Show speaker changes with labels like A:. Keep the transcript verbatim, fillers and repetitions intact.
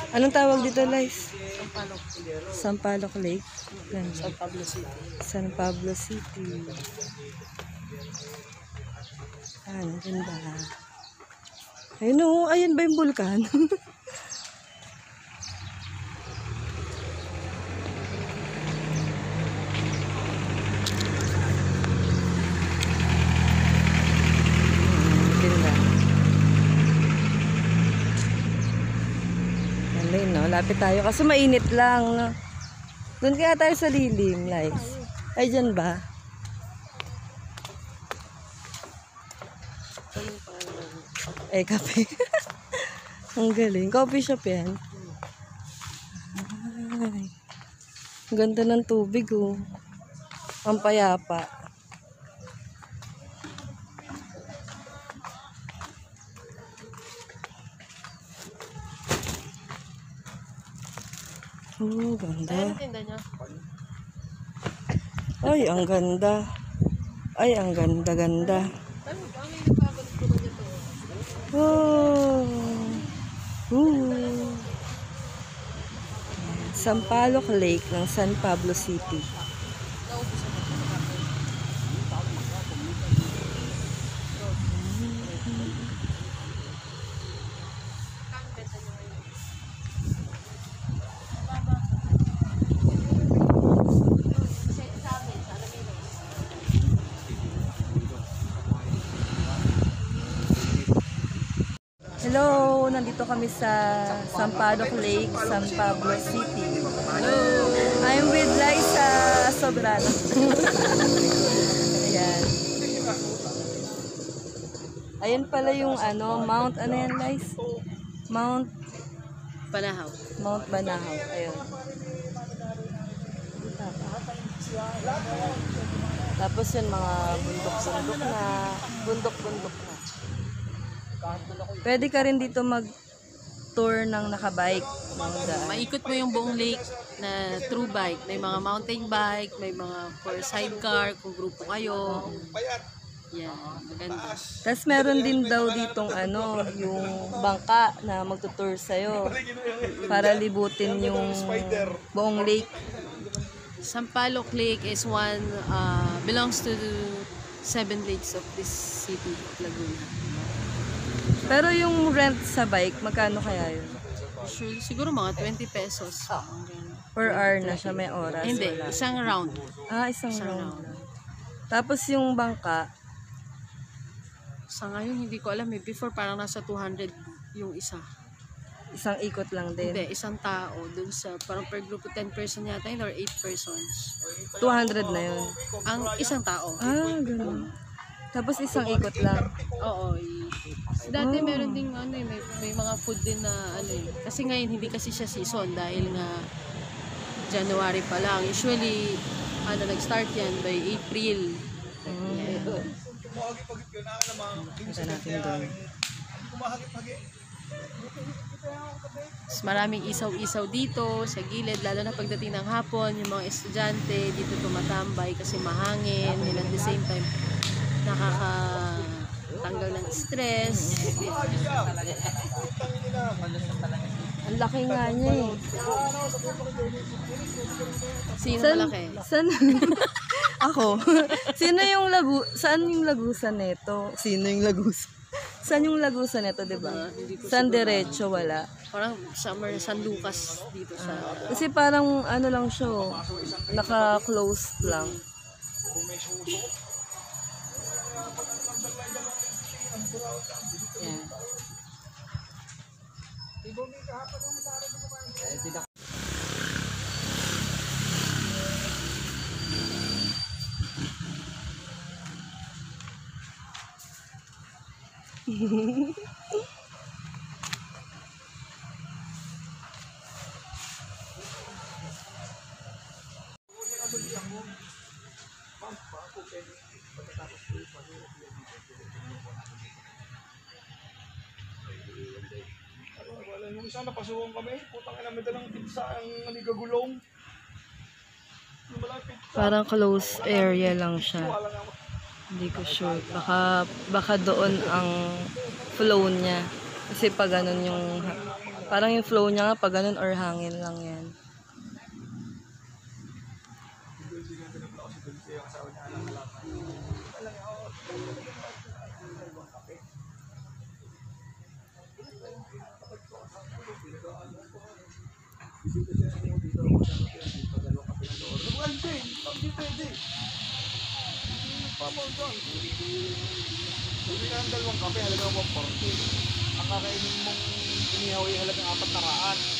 A: Anong tawag dito, Lice?
B: Sampaloc.
A: Sampaloc Lake. Ganda.
B: San Pablo City.
A: San Pablo City. Ah, ang ganda. Ayun o, ayan ba yung bulkan? Ganda. Alay, no? Lapit tayo kasi mainit lang. No? Doon kaya tayo sa lilim, Lice. Ay, dyan ba? Eh, kape. Ang galing. Coffee shop yan. Ay. Ang ganda ng tubig, oh. Ang payapa. Oh, ganda.
B: Ano tinda niya?
A: Ay, ang ganda. Ay, ang ganda-ganda.
B: Ano ba? May nagpapagod ko ba dito?
A: Oh. Ooh. Sampaloc Lake ng San Pablo City.
B: Naubos ako sa mga.
A: Hello, nandito kami sa Sampaloc Lake, San Pablo City.
B: Hello!
A: I'm with Liza Sobrano. Ayan. Ayan pala yung ano, Mount, ano yan, Liza? Mount,
B: Panahaw.
A: Mount Banahaw. Ayun. Tapos yun, mga bundok-bundok na, bundok-bundok na. Pwede ka rin dito mag-tour ng nakabike. Ng daan.
B: Maikot mo yung buong lake na true bike. May mga mountain bike, may mga for sidecar, kung grupo kayo. Yan, maganda.
A: Tapos meron din daw ditong ano, yung bangka na magtutour sa'yo para libutin yung buong lake.
B: Sampaloc Lake is one, uh, belongs to the seven lakes of this city of Laguna.
A: Pero yung rent sa bike, magkano kaya yun?
B: Sure, siguro mga twenty pesos.
A: Per hour na siya, may oras.
B: Hindi,
A: Wala.
B: isang round.
A: Ah, isang,
B: Isang
A: round.
B: round.
A: Tapos yung bangka,
B: Sa ngayon, hindi ko alam eh. Before, parang nasa two hundred yung isa.
A: isang ikot lang din.
B: Hindi, isang tao. Dun sa, parang per grupo, ten person yata yun or eight persons.
A: two hundred na yun.
B: Ang isang tao.
A: Ah, ganun. Tapos isang ikot lang.
B: Oo. i- Dati meron ding ano eh, may, may mga food din na ano eh. Kasi ngayon, hindi kasi siya season dahil nga January pa lang. Usually, ano, nag-start yan by April.
A: Mm. Punta natin doon.
B: Mas maraming isaw-isaw dito sa gilid, lalo na pagdating ng hapon, yung mga estudyante dito tumatambay kasi mahangin, and at the same time nakakatanggal ng stress.
A: Ang laki nga niya eh.
B: Sino
A: San,
B: malaki?
A: San, ako. Sino yung lagu, saan yung lagusan nito? Sino yung lagusan? Saan yung lagusan nito, di ba?
B: Hindi ko
A: San
B: siguro
A: diretso wala.
B: Parang summer San Lucas dito sa...
A: Kasi parang ano lang siya, oh, naka-closed lang.
B: Yan.
C: Yung isa napasukan kami, putang ina, may dalang pizza ang nanigagulong. Yung malapit sa
A: Parang closed area lang siya.
C: wala nga.
A: Hindi ko sure. Baka, baka doon ang flow niya. Kasi pag ganun yung Parang yung flow niya nga pag ganun or hangin lang yan.
C: Hindi ka ng dalawang kape, halagang one forty. Ang kakainin mong inihaw ay halagang apat na raan.